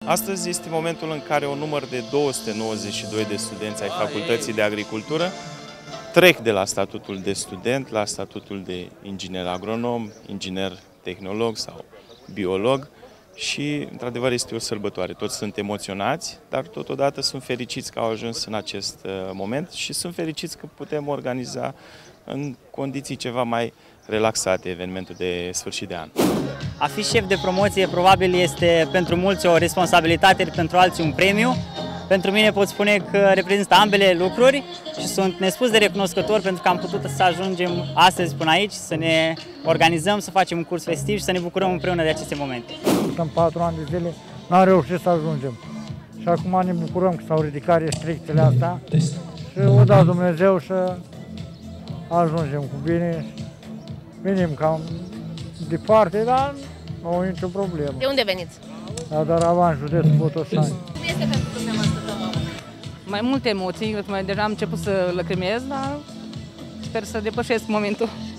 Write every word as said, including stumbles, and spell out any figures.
Astăzi este momentul în care un număr de două sute nouăzeci și doi de studenți ai Facultății de Agricultură trec de la statutul de student la statutul de inginer agronom, inginer tehnolog sau biolog și, într-adevăr, este o sărbătoare. Toți sunt emoționați, dar totodată sunt fericiți că au ajuns în acest moment și sunt fericiți că putem organiza în condiții ceva mai relaxate evenimentul de sfârșit de an. A fi șef de promoție probabil este pentru mulți o responsabilitate, pentru alții un premiu. Pentru mine pot spune că reprezintă ambele lucruri și sunt nespus de recunoscător pentru că am putut să ajungem astăzi până aici, să ne organizăm, să facem un curs festiv și să ne bucurăm împreună de aceste momente. În patru ani de zile n-am reușit să ajungem și acum ne bucurăm că s-au ridicat restricțiile astea și o da Dumnezeu să ajungem cu bine. Venim cam departe, dar nu e nicio problemă. De unde veniți? La Daravan, județul Botoșani. Cum este pentru dumneavoastră domnul? Mai multe emoții, mai deja am început să lăcrimez, dar sper să depășesc momentul.